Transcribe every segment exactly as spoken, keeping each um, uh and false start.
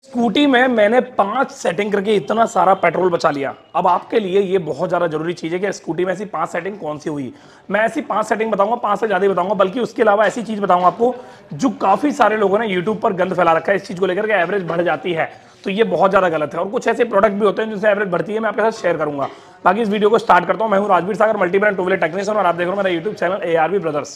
Scooty में मैंने पांच सेटिंग करके इतना सारा पेट्रोल बचा लिया। अब आपके लिए ये बहुत ज़्यादा जरूरी चीज़ है कि स्कूटी में ऐसी पांच सेटिंग कौन सी हुई। मैं ऐसी पांच सेटिंग बताऊंगा, पांच से ज़्यादा ही बताऊंगा, बल्कि उसके अलावा ऐसी चीज़ बताऊंगा आपको जो काफ़ी सारे लोगों ने यूट्यूब पर गंद फैला रखा है इस चीज़ को लेकर के एवरेज बढ़ जाती है। तो ये बहुत ज़्यादा गलत है और कुछ ऐसे प्रोडक्ट भी होते हैं जिनसे एवरेज बढ़ती है, मैं आपके साथ शेयर करूंगा। बाकी इस वीडियो को स्टार्ट करता हूँ। मैं हूँ Rajveer Sagar, multi brand two wheeler technician, और आप देख रहे हो मेरा YouTube channel A R V brothers.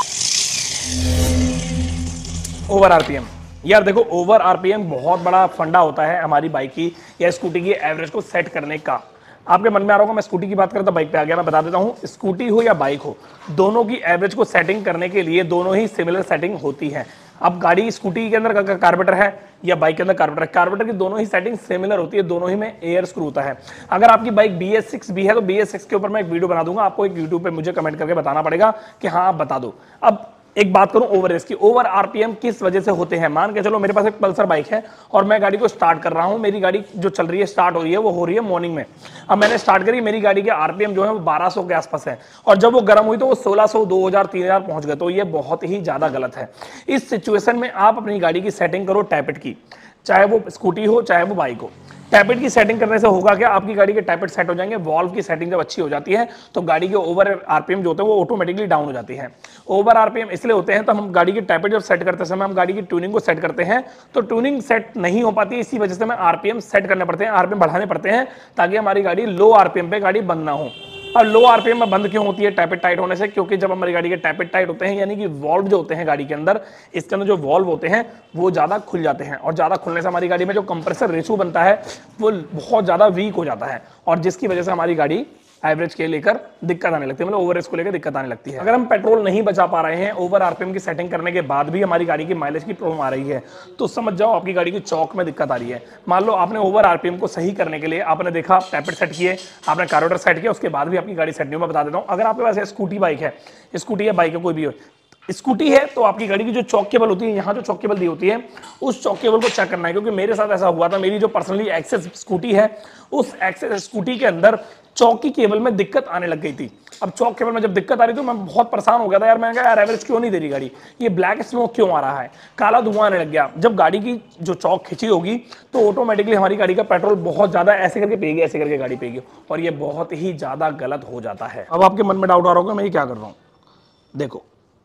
Over RPM, यार देखो, ओवर आरपीएम बहुत बड़ा फंडा होता है हमारी बाइक की या स्कूटी की एवरेज को सेट करने का। आपके मन में आ रहा होगा मैं स्कूटी की बात करता बाइक पे आ गया। मैं बता देता हूँ, स्कूटी हो या बाइक हो, दोनों की एवरेज को सेटिंग करने के लिए दोनों ही सिमिलर सेटिंग होती है। अब गाड़ी स्कूटी के अंदर कार्बोरेटर है या बाइक के अंदर कार्बोरेटर है, कार्बोरेटर की दोनों ही सेटिंग सिमिलर होती है, दोनों ही में एयर स्क्रू होता है। अगर आपकी बाइक बी एस सिक्स भी है तो बी एस सिक्स के ऊपर मैं एक वीडियो बना दूंगा, आपको एक यूट्यूब पे मुझे कमेंट करके बताना पड़ेगा कि हाँ आप बता दो। अब एक बात करूं ओवर रेस की, ओवर आरपीएम किस वजह से होते हैं। मान के चलो मेरे पास एक पल्सर बाइक है और मैं गाड़ी को स्टार्ट कर रहा हूं, मेरी गाड़ी जो चल रही है स्टार्ट हो रही है वो हो रही है मॉर्निंग में। अब मैंने स्टार्ट करी, मेरी गाड़ी के आरपीएम जो है वो बारह सौ के आसपास है और जब वो गर्म हुई तो वो सोलह सौ, दो हज़ार, तीन हज़ार पहुंच गए। तो ये बहुत ही ज्यादा गलत है। इस सिचुएशन में आप अपनी गाड़ी की सेटिंग करो टैपेट की, चाहे वो स्कूटी हो चाहे वो बाइक हो। टैपेट की सेटिंग करने से होगा क्या, आपकी गाड़ी के टैपेट सेट हो जाएंगे। वॉल्व की सेटिंग जब अच्छी हो जाती है तो गाड़ी के ओवर आरपीएम जो होते हैं वो ऑटोमेटिकली डाउन हो जाती है। ओवर आरपीएम इसलिए होते हैं, तो हम गाड़ी के टैपेट जब सेट करते समय हम गाड़ी की ट्यूनिंग को सेट करते हैं तो ट्यूनिंग सेट नहीं हो पाती, इसी वजह से हमें आरपीएम सेट करने पड़ते हैं, आरपीएम बढ़ाने पड़ते हैं ताकि हमारी गाड़ी लो आरपीएम पे गाड़ी बंद ना हो। और लो आरपीएम में बंद क्यों होती है टैपेट टाइट होने से, क्योंकि जब हमारी गाड़ी के टैपेट टाइट होते हैं, यानी कि वॉल्व जो होते हैं गाड़ी के अंदर, इसके अंदर जो वॉल्व होते हैं वो ज्यादा खुल जाते हैं और ज्यादा खुलने से हमारी गाड़ी में जो कंप्रेसर रेशो बनता है वो बहुत ज्यादा वीक हो जाता है और जिसकी वजह से हमारी गाड़ी एवरेज के लेकर दिक्कत आने लगती है, मतलब ओवर रेस को लेकर दिक्कत आने लगती है। अगर हम पेट्रोल नहीं बचा पा रहे हैं ओवर आरपीएम की सेटिंग करने के बाद भी हमारी गाड़ी की माइलेज की प्रॉब्लम आ रही है तो समझ जाओ आपकी गाड़ी की चौक में दिक्कत आ रही है। मान लो आपने ओवर आरपीएम को सही करने के लिए आपने देखा टैपेट सेट किए, आपने कार्बोरेटर सेट किया, उसके बाद भी आपकी गाड़ी सेट नहीं हो। मैं बता देता हूँ, अगर आपके पास स्कूटी बाइक है, स्कूटी या बाइक है कोई भी हो, स्कूटी है तो आपकी गाड़ी की जो चौक केबल होती है, यहाँ जो चौक केबल दी होती है उस चौक केबल को चेक करना है, क्योंकि मेरे साथ ऐसा हुआ था। मेरी जो पर्सनली एक्सेस स्कूटी है उस एक्सेस स्कूटी के अंदर चौक की केबल में दिक्कत आने लग गई थी। अब चौक केबल में जब दिक्कत आ रही थी तो मैं बहुत परेशान हो गया था यार। मैं कहा यार एवरेज क्यों नहीं दे रही गाड़ी, ये ब्लैक स्मोक क्यों आ रहा है, काला धुआं आने लग गया। जब गाड़ी की जो चौक खिंची होगी तो ऑटोमेटिकली हमारी गाड़ी का पेट्रोल बहुत ज्यादा ऐसे करके पिएगी, ऐसे करके गाड़ी पिएगी और ये बहुत ही ज्यादा गलत हो जाता है। अब आपके मन में डाउट आ रहा होगा मैं ये क्या कर रहा हूं, देखो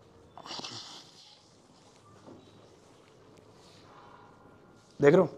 देख रहे हो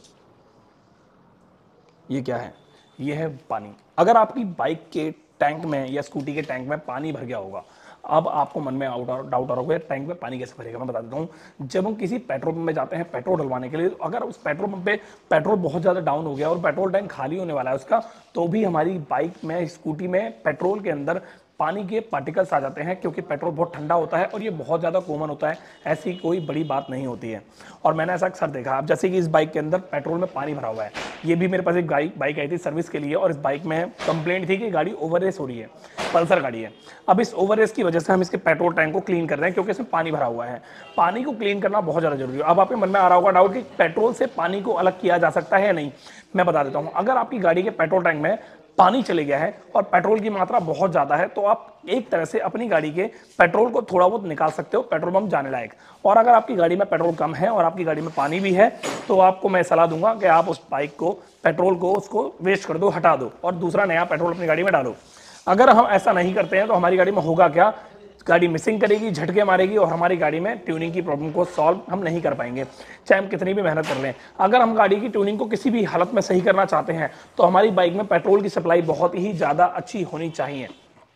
ये क्या है, ये है पानी। अगर आपकी बाइक के टैंक में या स्कूटी के टैंक में पानी भर गया होगा, अब आपको मन में डाउट आ रहा होगा टैंक में पानी कैसे भरेगा। मैं बता देता हूँ, जब हम किसी पेट्रोल पंप में जाते हैं पेट्रोल डलवाने के लिए, तो अगर उस पेट्रोल पंप पे पेट्रोल बहुत ज़्यादा डाउन हो गया और पेट्रोल टैंक खाली होने वाला है उसका, तो भी हमारी बाइक में स्कूटी में पेट्रोल के अंदर पानी के पार्टिकल्स आ जाते हैं, क्योंकि पेट्रोल बहुत ठंडा होता है और ये बहुत ज़्यादा कॉमन होता है, ऐसी कोई बड़ी बात नहीं होती है। और मैंने ऐसा अक्सर देखा, अब जैसे कि इस बाइक के अंदर पेट्रोल में पानी भरा हुआ है, ये भी मेरे पास एक बाइक बाइक आई थी सर्विस के लिए और इस बाइक में कंप्लेंट थी कि गाड़ी ओवर रेस हो रही है, पल्सर गाड़ी है। अब इस ओवर रेस की वजह से हम इसके पेट्रोल टैंक को क्लीन कर रहे हैं, क्योंकि इसमें पानी भरा हुआ है। पानी को क्लीन करना बहुत ज़्यादा जरूरी है। अब आपके मन में आ रहा होगा डाउट कि पेट्रोल से पानी को अलग किया जा सकता है या नहीं। मैं बता देता हूँ, अगर आपकी गाड़ी के पेट्रोल टैंक में पानी चले गया है और पेट्रोल की मात्रा बहुत ज़्यादा है तो आप एक तरह से अपनी गाड़ी के पेट्रोल को थोड़ा बहुत निकाल सकते हो, पेट्रोल पंप जाने लायक। और अगर आपकी गाड़ी में पेट्रोल कम है और आपकी गाड़ी में पानी भी है तो आपको मैं सलाह दूंगा कि आप उस बाइक को पेट्रोल को उसको वेस्ट कर दो, हटा दो और दूसरा नया पेट्रोल अपनी गाड़ी में डालो। अगर हम ऐसा नहीं करते हैं तो हमारी गाड़ी में होगा क्या, गाड़ी मिसिंग करेगी, झटके मारेगी और हमारी गाड़ी में ट्यूनिंग की प्रॉब्लम को सॉल्व हम नहीं कर पाएंगे, चाहे हम कितनी भी मेहनत कर लें। अगर हम गाड़ी की ट्यूनिंग को किसी भी हालत में सही करना चाहते हैं तो हमारी बाइक में पेट्रोल की सप्लाई बहुत ही ज़्यादा अच्छी होनी चाहिए।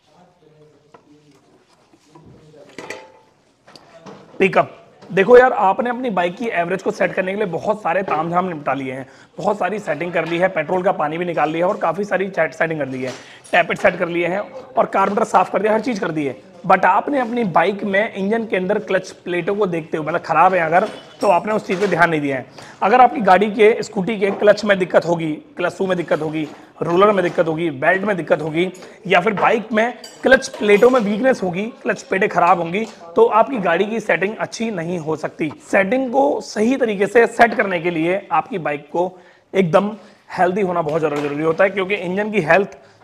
पिकअप, देखो यार, आपने अपनी बाइक की एवरेज को सेट करने के लिए बहुत सारे तामझाम निपटा लिए हैं, बहुत सारी सेटिंग कर ली है, पेट्रोल का पानी भी निकाल लिया है और काफ़ी सारी सेटिंग कर ली है, टैपेट सेट कर लिए हैं और कार्बोरेटर साफ कर दिया, हर चीज़ कर दी है। बट आपने अपनी बाइक में इंजन के अंदर क्लच प्लेटों को देखते हुए, मतलब खराब है अगर, तो आपने उस चीज़ पे ध्यान नहीं दिया है। अगर आपकी गाड़ी के स्कूटी के क्लच में दिक्कत होगी, क्लच में दिक्कत होगी, रोलर में दिक्कत होगी, बेल्ट में दिक्कत होगी, या फिर बाइक में क्लच प्लेटों में वीकनेस होगी, क्लच प्लेटें खराब होंगी, तो आपकी गाड़ी की सेटिंग अच्छी नहीं हो सकती। सेटिंग को सही तरीके से सेट करने के लिए आपकी बाइक को एकदम हेल्दी होना बहुत ज़्यादा जरूरी होता है, क्योंकि इंजन की हेल्थ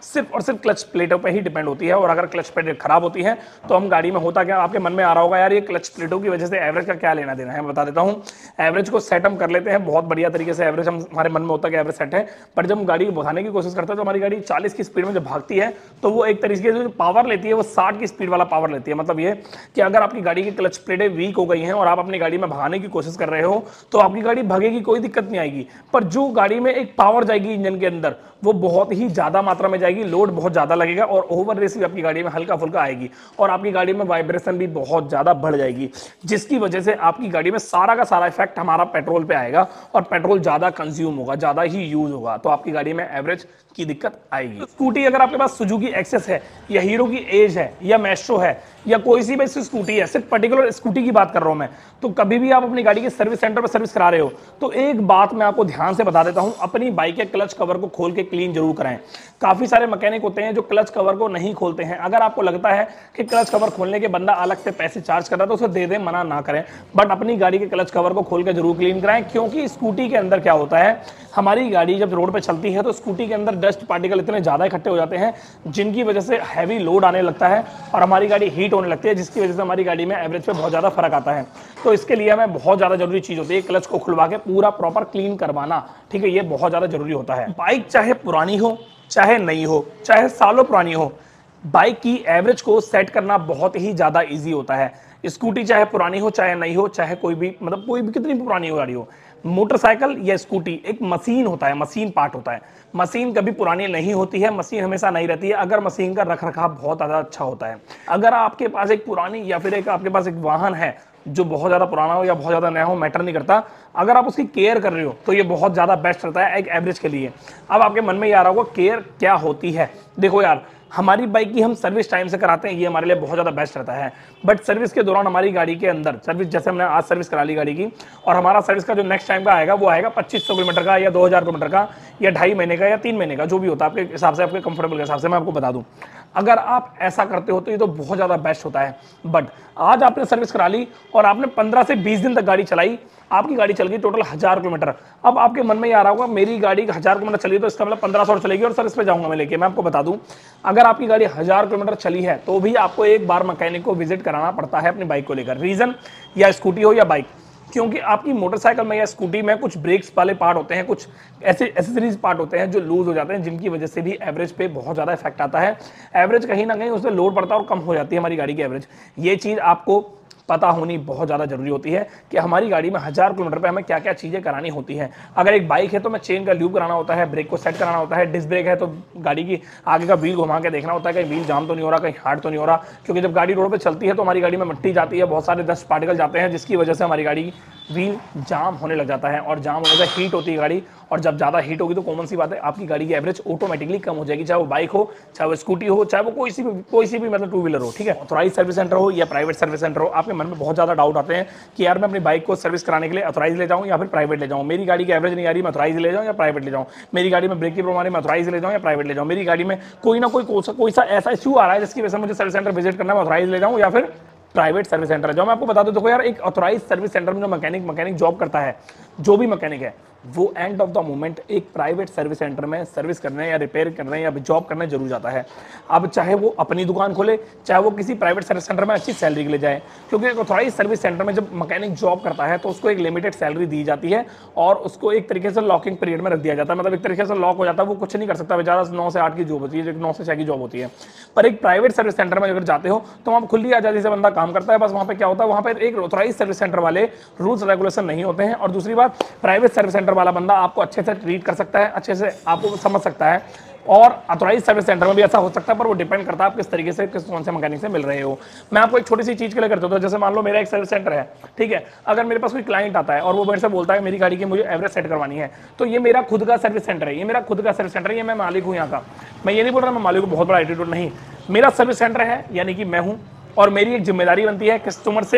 सिर्फ और सिर्फ क्लच प्लेटों पे ही डिपेंड होती है। और अगर क्लच प्लेट खराब होती है तो हम गाड़ी में होता क्या, आपके मन में आ रहा होगा यार ये क्लच प्लेटों की वजह से एवरेज का क्या लेना देना है। मैं बता देता हूँ, एवरेज को सेट हम कर लेते हैं बहुत बढ़िया तरीके से, एवरेज हम हमारे मन में होता है कि एवरेज सेट है, पर जब हम गाड़ी को भगाने की कोशिश करते हैं तो हमारी गाड़ी चालीस की स्पीड में जब भागती है तो वो एक तरीके से जो पावर लेती है वो साठ की स्पीड वाला पावर लेती है। मतलब ये कि अगर आपकी गाड़ी की क्लच प्लेटें वीक हो गई हैं और आप अपनी गाड़ी में भगाने की कोशिश कर रहे हो तो आपकी गाड़ी भगेगी, कोई दिक्कत नहीं आएगी। पर जो गाड़ी में एक पावर जाएगी इंजन के अंदर वो बहुत ही ज्यादा मात्रा में जाएगी, लोड बहुत ज्यादा लगेगा और ओवर रेस भी आपकी गाड़ी में हल्का फुल्का आएगी और आपकी गाड़ी में वाइब्रेशन भी बहुत ज्यादा बढ़ जाएगी, जिसकी वजह से आपकी गाड़ी में सारा का सारा इफेक्ट हमारा पेट्रोल पे आएगा और पेट्रोल ज्यादा कंज्यूम होगा, ज्यादा ही यूज होगा, तो आपकी गाड़ी में एवरेज की दिक्कत आएगी। तो स्कूटी अगर आपके पास सुजुकी एक्सेस है या हीरो की एज है या मैस्ट्रो है या कोई सी भी स्कूटी है, सिर्फ पर्टिकुलर स्कूटी की बात कर रहा हूं मैं, तो कभी भी आप अपनी गाड़ी के सर्विस सेंटर पर सर्विस करा रहे हो तो एक बात मैं आपको ध्यान से बता देता हूं, अपनी बाइक के क्लच कवर को खोल के क्लीन जरूर कराएं। काफी सारे मैकेनिक होते हैं जो क्लच कवर को नहीं खोलते हैं। अगर आपको लगता है कि क्लच कवर खोलने के बंदा अलग से पैसे चार्ज कर रहा है तो उसे दे दें, मना ना करें, बट अपनी गाड़ी के क्लच कवर को खोल के जरूर क्लीन कराएं। क्योंकि स्कूटी के अंदर क्या होता है, हमारी गाड़ी जब रोड पे चलती है तो स्कूटी के अंदर डस्ट पार्टिकल इतने ज्यादा इकट्ठे हो जाते हैं जिनकी वजह से हैवी लोड आने लगता है और हमारी गाड़ी हीट होने लगती है, जिसकी वजह से हमारी गाड़ी में एवरेज पे बहुत ज्यादा फर्क आता है। तो इसके लिए हमें बहुत ज्यादा जरूरी चीज होती है क्लच को खुलवा के पूरा प्रॉपर क्लीन करवाना, ठीक है, ये बहुत ज्यादा जरूरी होता है। बाइक चाहे पुरानी हो चाहे नई हो चाहे सालों पुरानी हो, बाइक की एवरेज को सेट करना बहुत ही ज्यादा इजी होता है। स्कूटी चाहे पुरानी हो चाहे नई हो, चाहे कोई भी मतलब कोई भी कितनी भी पुरानी हो गाड़ी हो, मोटरसाइकिल या स्कूटी एक मशीन होता है, मशीन पार्ट होता है। मशीन कभी पुरानी नहीं होती है, मशीन हमेशा नई रहती है अगर मशीन का रख रखाव बहुत ज़्यादा अच्छा होता है। अगर आपके पास एक पुरानी या फिर एक आपके पास एक वाहन है जो बहुत ज़्यादा पुराना हो या बहुत ज़्यादा नया हो, मैटर नहीं करता, अगर आप उसकी केयर कर रहे हो तो ये बहुत ज़्यादा बेस्ट रहता है एक एवरेज के लिए। अब आपके मन में ये आ रहा होगा केयर क्या होती है। देखो यार, हमारी बाइक की हम सर्विस टाइम से कराते हैं, ये हमारे लिए बहुत ज़्यादा बेस्ट रहता है। बट सर्विस के दौरान हमारी गाड़ी के अंदर सर्विस, जैसे हमने आज सर्विस करा ली गाड़ी की और हमारा सर्विस का जो नेक्स्ट टाइम का आएगा वो आएगा पच्चीस सौ किलोमीटर का या दो हज़ार किलोमीटर का या ढाई महीने का या तीन महीने का, जो भी होता है आपके हिसाब से, आपके कंफर्टेबल के हिसाब से मैं आपको बता दूं। अगर आप ऐसा करते हो तो ये तो बहुत ज़्यादा बेस्ट होता है। बट आज आपने सर्विस करा ली और आपने पंद्रह से बीस दिन तक गाड़ी चलाई, आपकी गाड़ी चल गई टोटल हजार किलोमीटर। अब आपके मन में ये आ रहा होगा मेरी गाड़ी हजार किलोमीटर चली तो इसका मतलब पंद्रह सौ चलेगी और सर्विस पे जाऊंगा मैं लेके। मैं आपको बता दूं, अगर आपकी गाड़ी हजार किलोमीटर चली है तो भी आपको एक बार मैकेनिक को विजिट कराना पड़ता है अपनी बाइक को लेकर। रीजन, या स्कूटी हो या बाइक, क्योंकि आपकी मोटरसाइकिल में या स्कूटी में कुछ ब्रेक्स वाले पार्ट होते हैं, कुछ ऐसे एसेसरीज पार्ट होते हैं जो लूज हो जाते हैं, जिनकी वजह से भी एवरेज पे बहुत ज़्यादा इफेक्ट आता है। एवरेज कहीं ना कहीं उसमें लोड पड़ता है और कम हो जाती है हमारी गाड़ी की एवरेज। ये चीज़ आपको पता होनी बहुत ज़्यादा जरूरी होती है कि हमारी गाड़ी में हज़ार किलोमीटर पे हमें क्या क्या चीज़ें करानी होती हैं। अगर एक बाइक है तो मैं चेन का ल्यूब कराना होता है, ब्रेक को सेट कराना होता है, डिस्क ब्रेक है तो गाड़ी की आगे का व्हील घुमा के देखना होता है कहीं व्हील जाम तो नहीं हो रहा, कहीं हार्ड तो नहीं हो रहा, क्योंकि जब गाड़ी रोड पर चलती है तो हमारी गाड़ी में मिट्टी जाती है, बहुत सारे डस्ट पार्टिकल जाते हैं, जिसकी वजह से हमारी गाड़ी व्हील जाम होने लग जाता है और जाम होने से हीट होती है गाड़ी, और जब ज़्यादा हीट होगी तो कॉमन सी बात है आपकी गाड़ी की एवरेज ऑटोमेटिकली कम हो जाएगी, चाहे वो बाइक हो, चाहे वो स्कूटी हो, चाहे वो कोई सी भी कोई सी भी मतलब टू व्हीलर हो, ठीक है। ऑथराइज सर्विस सेंटर हो या प्राइवेट सर्विस सेंटर हो, आपके मन में बहुत ज़्यादा डाउट आते हैं कि यार मैं अपनी बाइक को सर्विस कराने के लिए ऑथराइज ले जाऊँ या फिर प्राइवेट ले जाऊँ, मेरी गाड़ी की एवरेज नहीं आ रही, मैं ऑथराइज ले जाऊँ या प्राइवेट ले जाऊँ, मेरी गाड़ी में ब्रेक की प्रॉब्लम है, मैं ऑथराइज ले जाऊँ या प्राइवेट ले जाऊँ, मेरी गाड़ी में कोई ना कोई कोई सा ऐसा इशू आ रहा है जिसकी वजह से मुझे सर्विस सेंटर विजिट करना है, मैं ऑथराइज ले जाऊँ या फिर प्राइवेट सर्विस सेंटर है। जो मैं आपको बता दूं, देखो यार, एक ऑथराइज सर्विस सेंटर में जो मैकेनिक मैकेनिक जॉब करता है, जो भी मैकेनिक है, वो एंड ऑफ द मोमेंट एक प्राइवेट सर्विस सेंटर में सर्विस करने या रिपेयर करने या जॉब करने जरूर जाता है। अब चाहे वो अपनी दुकान खोले, चाहे वो किसी प्राइवेट सर्विस सेंटर में अच्छी सैलरी के लिए जाए, क्योंकि एक ऑथराइज सर्विस सेंटर में जब मैकेनिक जॉब करता है तो उसको एक लिमिटेड सैलरी दी जाती है और उसको एक तरीके से लॉकिंग पीरियड में रख दिया जाता है, मतलब एक तरीके से लॉक हो जाता है, वो कुछ नहीं कर सकता बेचारा। नौ से आठ की जॉब होती है, नौ से छह की जॉब होती है। पर एक प्राइवेट सर्विस सेंटर में अगर जाते हो तो वहाँ खुली आजादी से बंदा काम करता है। बस वहाँ पे क्या होता है, वहाँ पे एक ऑथराइज सर्विस सेंटर वाले रूल्स रेगुलेशन नहीं होते हैं, और दूसरी बात, प्राइवेट सर्विस सेंटर वाला बंदा आपको अच्छे से ट्रीट कर सकता है, अच्छे से आपको समझ सकता है, और ऑथराइज सर्विस सेंटर में भी ऐसा हो सकता है, पर वो डिपेंड करता है आप किस तरीके से, किस कौन से मैकेनिक से मिल रहे हो। मैं आपको एक छोटी सी चीज के लिए करता हूँ, जैसे मान लो मेरा एक सर्विस सेंटर है, ठीक है, अगर मेरे पास कोई क्लाइंट आता है और वो मेरे से बोलता है मेरी गाड़ी की मुझे एवरेज सेट करवानी है, तो ये मेरा खुद का सर्विस सेंटर है, ये मेरा खुद का सर्विस सेंटर है, ये मैं मालिक हूँ यहाँ का। मैं ये नहीं बोल रहा मैं मालिक को बहुत बड़ा एटीट्यूड, नहीं, मेरा सर्विस सेंटर है यानी कि मैं हूँ, और मेरी एक जिम्मेदारी बनती है कस्टमर से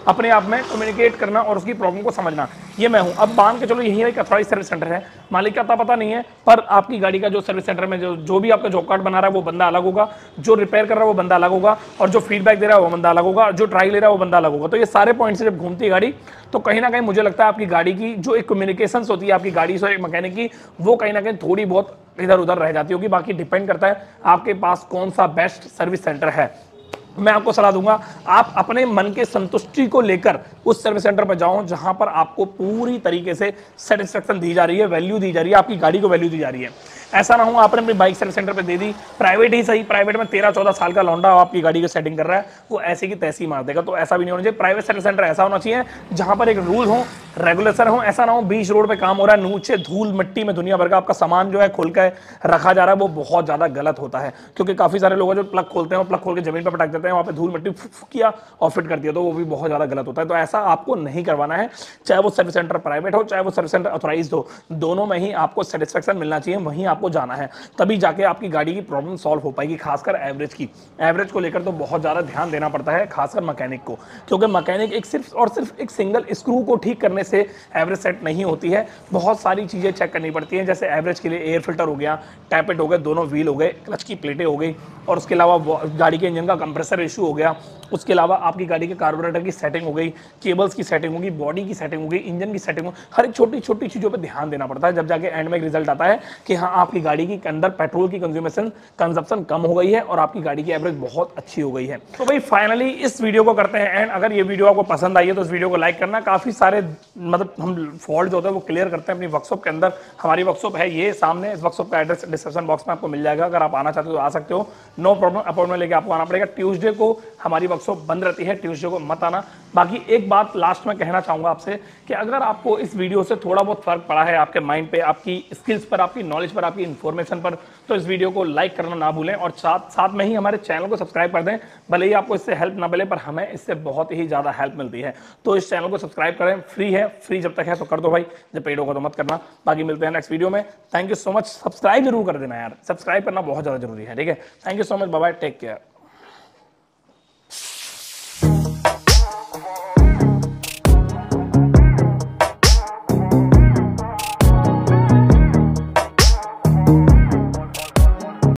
अपने आप में कम्युनिकेट करना और उसकी प्रॉब्लम को समझना, ये मैं हूं। अब मान के चलो यही एक अथॉराइज सर्विस सेंटर है, मालिक का तो पता नहीं है, पर आपकी गाड़ी का जो सर्विस सेंटर में जो जो भी आपका जॉब कार्ड बना रहा है वो बंदा अलग होगा, जो रिपेयर कर रहा है वो बंदा अलग होगा, और जो फीडबैक दे रहा है वो बंदा अलग होगा, जो ट्राई ले रहा है वो बंदा अलग होगा। तो ये सारे पॉइंट से जब घूमती है गाड़ी, तो कहीं ना कहीं मुझे लगता है आपकी गाड़ी की जो एक कम्युनिकेशन होती है आपकी गाड़ी से एक मैकेनिक की, वो कहीं ना कहीं थोड़ी बहुत इधर उधर रह जाती होगी। बाकी डिपेंड करता है आपके पास कौन सा बेस्ट सर्विस सेंटर है। मैं आपको सलाह दूंगा, आप अपने मन के संतुष्टि को लेकर उस सर्विस सेंटर पर जाओ जहां पर आपको पूरी तरीके से सेटिस्फेक्शन दी जा रही है, वैल्यू दी जा रही है, आपकी गाड़ी को वैल्यू दी जा रही है। ऐसा ना हो आपने अपनी बाइक सर्विस सेंटर पे दे दी, प्राइवेट ही सही, प्राइवेट में तेरह चौदह साल का लौंडा आपकी गाड़ी की सेटिंग कर रहा है, वो ऐसी की तैसी मार देगा। तो ऐसा भी नहीं होना चाहिए। प्राइवेट सर्विस सेंटर ऐसा होना चाहिए जहां पर एक रूल हो, रेगुलेशन हो। ऐसा ना हो बीच रोड पे काम हो रहा है, नीचे धूल मिट्टी में दुनिया भर का आपका सामान जो है खोल के रखा जा रहा है, वो बहुत ज्यादा गलत होता है। क्योंकि काफी सारे लोग जो प्लग खोलते हैं, प्लग खोल के जमीन पर पटक देते हैं, वहां पे धूल मिट्टी किया और फिट कर दिया, तो वो भी बहुत ज्यादा गलत होता है। तो ऐसा आपको नहीं करवाना है। चाहे वो सर्विस सेंटर प्राइवेट हो, चाहे वो सर्विस सेंटर ऑथराइज्ड हो, दोनों में ही आपको सेटिस्फेक्शन मिलना चाहिए, वहीं आपको जाना है, तभी जाके आपकी गाड़ी की प्रॉब्लम सॉल्व हो पाएगी। खासकर एवरेज की, एवरेज को लेकर तो बहुत ज्यादा ध्यान देना पड़ता है, खासकर मैकेनिक को, क्योंकि मैकेनिक एक सिर्फ और सिर्फ एक सिंगल स्क्रू को ठीक करने से एवरेज सेट नहीं होती है। बहुत सारी चीजें चेक करनी पड़ती हैं, जैसे एवरेज के लिए एयर फिल्टर हो गया, टैपेट हो गए, दोनों व्हील हो गए, क्लच की प्लेटें हो गई, और उसके अलावा गाड़ी के इंजन का कंप्रेसर इशू हो गया, उसके अलावा आपकी गाड़ी के कार्बोरेटर की सेटिंग हो गई, केबल्स की सेटिंग होगी, बॉडी की सेटिंग होगी, इंजन की सेटिंग हो, हर एक छोटी छोटी चीजों पर ध्यान देना पड़ता है। जब जाके एंड में एक रिजल्ट आता है कि हाँ आपकी गाड़ी के अंदर पेट्रोल की कंज्यूमेशन कंजप्शन कम हो गई है और आपकी गाड़ी की एवरेज बहुत अच्छी हो गई है। तो भाई फाइनली इस वीडियो को करते हैं एंड। अगर ये वीडियो आपको पसंद आई है तो इस वीडियो को लाइक करना। काफी सारे मतलब हम फॉल्ट जो होता है वो क्लियर करते हैं अपनी वर्कशॉप के अंदर। हमारी वर्कशॉप है ये सामने, इस वर्कशॉप का एड्रेस डिस्क्रिप्शन बॉक्स में आपको मिल जाएगा। अगर आप आना चाहते हो तो आ सकते हो, नो प्रॉब्लम। अपॉइंटमेंट लेके आपको आना पड़ेगा। ट्यूसडे को हमारी वर्कशॉप बंद रहती है, ट्यूसडे को मत आना। बाकी एक बात लास्ट में कहना चाहूंगा आपसे कि अगर आपको इस वीडियो से थोड़ा बहुत फर्क पड़ा है आपके माइंड पे, आपकी स्किल्स पर, आपकी नॉलेज पर, आपकी इंफॉर्मेशन पर, तो इस वीडियो को लाइक करना ना भूलें और साथ साथ में ही हमारे चैनल को सब्सक्राइब कर दें। भले ही आपको इससे हेल्प ना मिले, पर हमें इससे बहुत ही ज्यादा हेल्प मिलती है। तो इस चैनल को सब्सक्राइब करें, फ्री है, फ्री जब तक है तो कर दो भाई, जब पेड होगा तो मत करना। बाकी मिलते हैं नेक्स्ट वीडियो में। Thank you so much. Subscribe जरूर कर देना यार, सब्सक्राइब करना बहुत ज्यादा जरूरी है, ठीक है। Thank you so much, bye bye, take care.